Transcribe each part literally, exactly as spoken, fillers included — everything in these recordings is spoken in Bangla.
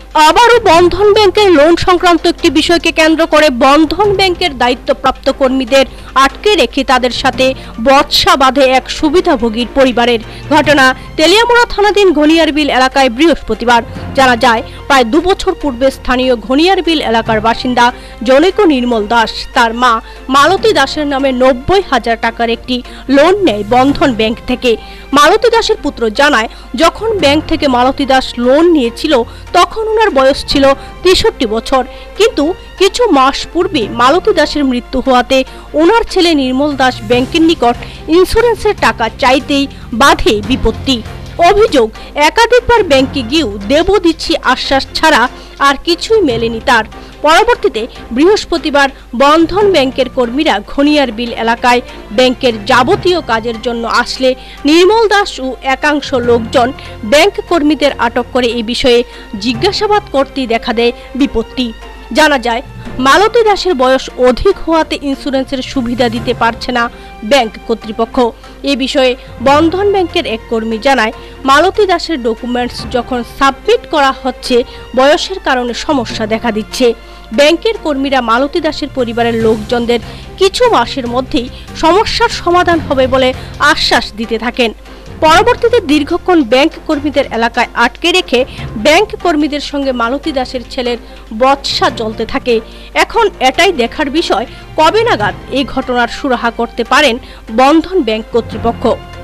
আবারও বন্ধন ব্যাংকের লোন সংক্রান্ত একটি বিষয়কে কেন্দ্র করে বন্ধন ব্যাংকের দায়িত্বপ্রাপ্ত কর্মীদের আটকে রেখে তাদের সাথে বচসা বাঁধে এক সুবিধাভোগীর পরিবারের। ঘটনা তেলিয়ামুড়া থানাধীন ঘনিয়ারবিল এলাকায় বৃহস্পতিবার। জানা যায়, প্রায় দু বছর পূর্বে স্থানীয় ঘনিয়ারবিল এলাকার বাসিন্দা জনৈক নির্মল দাস তার মা মালতী দাসের নামে নব্বই হাজার টাকার একটি লোন নেয় বন্ধন ব্যাংক থেকে। মালতী দাসের পুত্র জানায়, যখন ব্যাংক থেকে মালতী দাস লোন নিয়েছিল তখন ওনার বয়স ছিল তেষট্টি বছর, কিন্তু কিছু মাস পূর্বে মালতী দাসের মৃত্যু হওয়াতে ওনার ছেলে নির্মল দাস ব্যাংকের নিকট ইন্স্যুরেন্সের টাকা চাইতেই বাধে বিপত্তি। অভিযোগ, একাধিকবার ব্যাংকে গিয়েও দেব দিচ্ছি আশ্বাস ছাড়া আর কিছুই মেলেনি তার। পরবর্তীতে বৃহস্পতিবার বন্ধন ব্যাংকের কর্মীরা ঘনিয়ারবিল এলাকায় ব্যাংকের যাবতীয় কাজের জন্য আসলে নির্মল দাস ও একাংশ লোকজন ব্যাংক কর্মীদের আটক করে এই বিষয়ে জিজ্ঞাসাবাদ করতেই দেখা দেয় বিপত্তি। জানা যায়, মালতী দাসের বয়স অধিক হওয়াতে ইন্স্যুরেন্সের সুবিধা দিতে পারছে না ব্যাংক কর্তৃপক্ষ। এ বিষয়ে বন্ধন ব্যাংকের এক কর্মী জানায়, মালতী দাসের ডকুমেন্টস যখন সাবমিট করা হচ্ছে বয়সের কারণে সমস্যা দেখা দিচ্ছে। ব্যাংকের কর্মীরা মালতী দাসের পরিবারের লোকজনদের কিছু মাসের মধ্যেই সমস্যার সমাধান হবে বলে আশ্বাস দিতে থাকেন। পরবর্তীতে দীর্ঘক্ষণ ব্যাংক কর্মীদের এলাকায় আটকে রেখে ব্যাংক কর্মীদের সঙ্গে মালতী দাসের ছেলের বচসা চলতে থাকে। এখন এটাই দেখার বিষয়, কবে নাগাদ এই ঘটনার সুরাহা করতে পারেন বন্ধন ব্যাংক কর্তৃপক্ষ।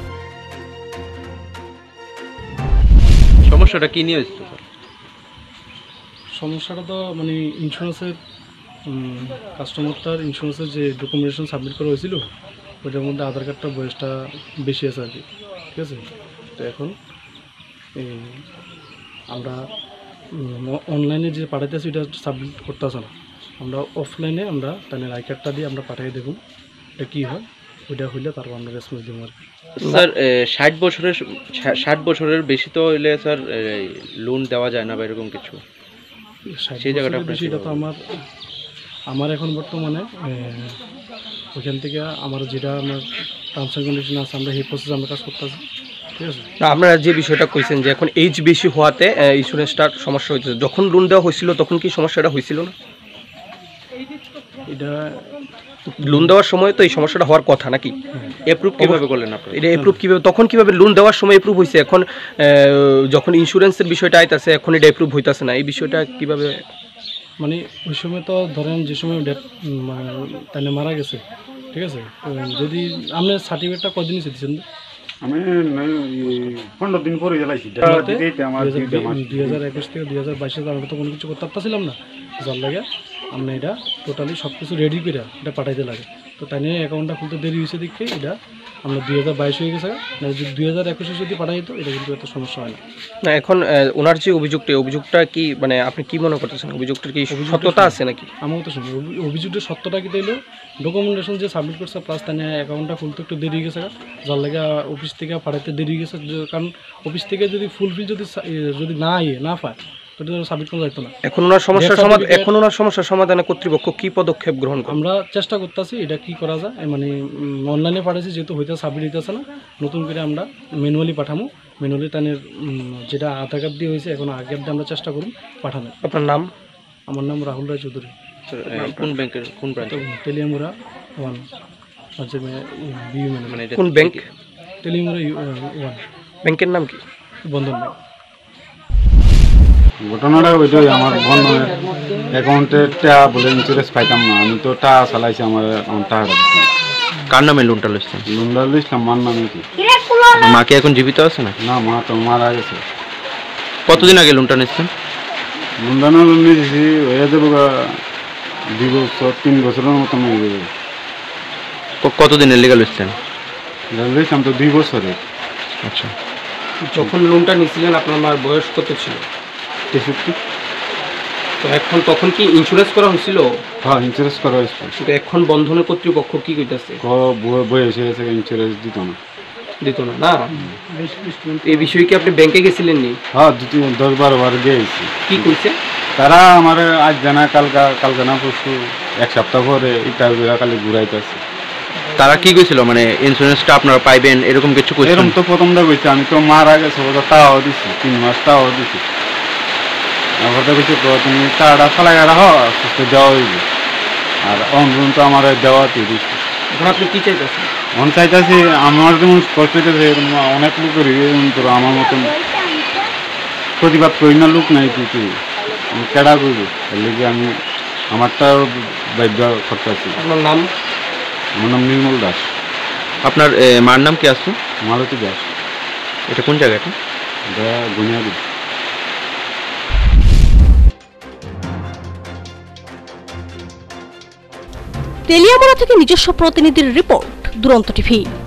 সমস্যাটা কি নিয়ে হয়েছিল? সমস্যাটা তো মানে ইন্স্যুরেন্সের কাস্টমারটার ইন্স্যুরেন্সের যে ডকুমেন্টেশন সাবমিট করা হয়েছিল ওইটার মধ্যে আধার কার্ডটার বয়সটা বেশি আছে আর কি, ঠিক আছে। তো এখন আমরা অনলাইনে যে পাঠাইতেছি ওইটা সাবমিট করতেছে না, আমরা অফলাইনে আমরা তাহলে আই কার্ডটা দিয়ে আমরা পাঠিয়ে দেখুন এটা কী হয়, ওইটা হইলে তারপর আমরা রেসপন্স দেবো আর কি। স্যার ষাট বছরের ষাট বছরের বেশি তো হইলে স্যার লোন দেওয়া যায় না বা এরকম কিছু? সেই জায়গাটা বেশিটা তো আমার আমার এখন বর্তমানে ওইখান থেকে আমার যেটা আমার টার্মস অ্যান্ড কন্ডিশন আছে আমরা এই প্রসেস আমরা কাজ করতেছি, ঠিক আছে। আপনারা যে বিষয়টা কইছেন যে এখন এইজ বেশি হওয়াতে ইন্স্যুরেন্সটার সমস্যা হয়েছে, যখন লোন দেওয়া হয়েছিল তখন কি সমস্যাটা হয়েছিল না? এটা লোন দেওয়ার সময় তো এই সমস্যাটা হওয়ার কথা নাকি? এপ্রুভ কিভাবে করলেন আপনারা? এটা এপ্রুভ কিভাবে, তখন কিভাবে লোন দেওয়ার সময় এপ্রুভ হয়েছে, এখন যখন ইন্স্যুরেন্সের বিষয়টা আইতাছে এখন এটা এপ্রুভ হইতাছে না, এই বিষয়টা কিভাবে? মানে ওই সময় তো ধরেন যে সময় ডেট তাহলে মারা গেছে, ঠিক আছে। যদি আপনার সার্টিফিকেটটা কদিন দিয়েছেন? আমি পনেরো দিন পরে জ্বালাইছি দুই হাজার একুশ থেকে দুই হাজার বাইশে আমরা তো কোনো কিছু করতে পারছিলাম না, যার লাগে আমরা এটা টোটালি সব কিছু রেডি করে এটা পাঠাইতে লাগে। তো তাই নিয়ে অ্যাকাউন্টটা খুলতে দেরি হয়েছে দেখে এটা আমরা দুই হাজার বাইশ হয়ে গেছে, দুই হাজার একুশে যদি পাঠাই তো এটা কিন্তু এত সমস্যা হয় না। না এখন ওনার যে অভিযোগটা, অভিযোগটা কি মানে আপনি কি মনে করতেছেন, অভিযোগটার কি সত্যতা আছে নাকি? আমার তো শুনি অভিযোগের সত্যটা কি তাইলো ডকুমেন্টেশন যে সাবমিট করছে প্লাস তাই নিয়ে অ্যাকাউন্টটা খুলতে একটু দেরি গেছে, যার লাগে অফিস থেকে পাঠাইতে দেরি গেছে। কারণ অফিস থেকে যদি ফুলফিল যদি যদি না ইয়ে না পায় তো সাবমিট করা যেত না। এখন ওনার সমস্যার সমাধান এখন ওনার সমস্যার সমাধানে কর্তৃপক্ষ কি পদক্ষেপ গ্রহণ করে? আমরা চেষ্টা করতেছি এটা কি করা যায়, মানে অনলাইনে পাঠাইছি যেহেতু হইতে সাবমিট হইতেছে না, নতুন করে আমরা ম্যানুয়ালি পাঠামো। ম্যানুয়ালি তানের যেটা আধার কার্ড দিয়ে হয়েছে এখন আগের দিয়ে আমরা চেষ্টা করুন পাঠানো। আপনার নাম? আমার নাম রাহুল রায় চৌধুরী। কোন ব্যাংকের কোন ব্রাঞ্চ? তেলিয়ামুড়া ওয়ান হচ্ছে মানে কোন ব্যাংক? তেলিয়ামুড়া ওয়ান। ব্যাংকের নাম কি? বন্ধন ব্যাংক। ঘটনাটা ওইটাই, আমার বন্ধনের অ্যাকাউন্টে টাকা বলে ইন্স্যুরেন্স পাইতাম না, আমি তো টাকা চালাইছি আমার টাকা দিচ্ছি। কার নামে লোনটা লইছেন? লোনটা লইছিলাম মার নামে। কি মা কি এখন জীবিত আছে না? না, মা তো মারা গেছে। কতদিন আগে লোনটা নিচ্ছেন? লোনটা নিয়েছি হয়ে যাবো দুই বছর তিন বছরের মতন হয়ে যাবে। কতদিনের লিগাল লইছেন? লইছিলাম তো দুই বছরে। আচ্ছা, যখন লোনটা নিয়েছিলেন আপনার মার বয়স কত ছিল? তেষট্টি। তো এখন তখন কি ইন্স্যুরেন্স করা হয়েছিল? হ্যাঁ, ইন্স্যুরেন্স করা হয়েছিল। কিন্তু এখন বন্ধনের কর্তৃপক্ষ কি কইতাছে? বয়স হয়েছে ইন্স্যুরেন্স দিত না দিত না না এই বিষয়ে কি আপনি ব্যাংকে গেছিলেন নি? হ্যাঁ, দু তিন দশ বারো বার গিয়েছি। কি কইছে তারা? আমার আজ জানা কালকা কালকা না পরশু এক সপ্তাহ পরে এটা খালি ঘুরাইতেছে। তারা কি কইছিল মানে ইন্স্যুরেন্সটা আপনারা পাইবেন এরকম কিছু কইছিল? এরকম তো প্রথমটা কইছে, আমি তো মারা গেছে তাও দিছি, তিন মাস তাও দিছি। কথা কিছু তুমি টাকাটা চালাই রাখো সুস্থ দেওয়া হইবে আর অন তো আমার দেওয়া তিরিশ। এখন আপনি কি চাইতেছেন? মন চাইতেছি আমার যেমন কষ্ট হইতেছে অনেক লোকের তোর আমার মতন প্রতিবাদ করি না লোক নাই কি কেডা করবো এর লেগে আমি আমারটা বাধ্য করতে আছি। আপনার নাম? আমার নাম নির্মল দাস। আপনার এ, মার নাম কি আসতো? মালতী দাস। এটা কোন জায়গাটা? এটা গুনিয়াদি। তেলিয়ামুড়া থেকে নিজস্ব প্রতিনিধির রিপোর্ট, দুরন্ত টিভি।